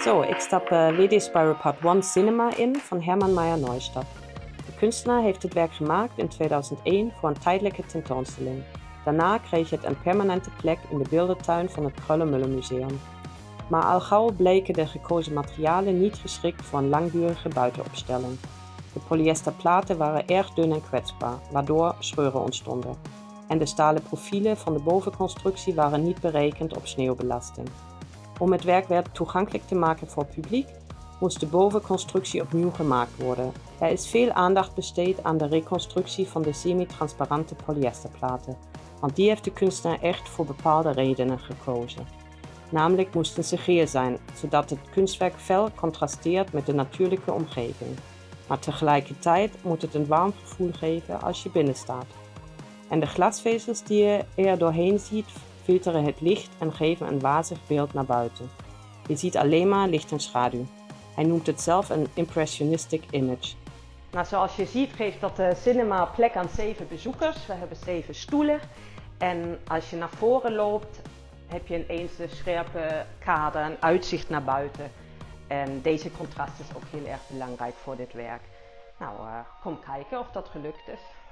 Zo, ik stap Lady Spiral Part 1 Cinema in van Herman Meijer Neustadt. De kunstenaar heeft het werk gemaakt in 2001 voor een tijdelijke tentoonstelling. Daarna kreeg het een permanente plek in de beeldentuin van het Kröller-Müller Museum. Maar al gauw bleken de gekozen materialen niet geschikt voor een langdurige buitenopstelling. De polyesterplaten waren erg dun en kwetsbaar, waardoor scheuren ontstonden. En de stalen profielen van de bovenconstructie waren niet berekend op sneeuwbelasting. Om het werk weer toegankelijk te maken voor het publiek, moest de bovenconstructie opnieuw gemaakt worden. Er is veel aandacht besteed aan de reconstructie van de semi-transparante polyesterplaten, want die heeft de kunstenaar echt voor bepaalde redenen gekozen. Namelijk moesten ze geel zijn, zodat het kunstwerk fel contrasteert met de natuurlijke omgeving. Maar tegelijkertijd moet het een warm gevoel geven als je binnen staat. En de glasvezels die je er doorheen ziet, filteren het licht en geven een wazig beeld naar buiten. Je ziet alleen maar licht en schaduw. Hij noemt het zelf een impressionistic image. Nou, zoals je ziet geeft dat cinema plek aan 7 bezoekers. We hebben 7 stoelen. En als je naar voren loopt, heb je ineens de scherpe kade, een uitzicht naar buiten. En deze contrast is ook heel erg belangrijk voor dit werk. Nou, kom kijken of dat gelukt is.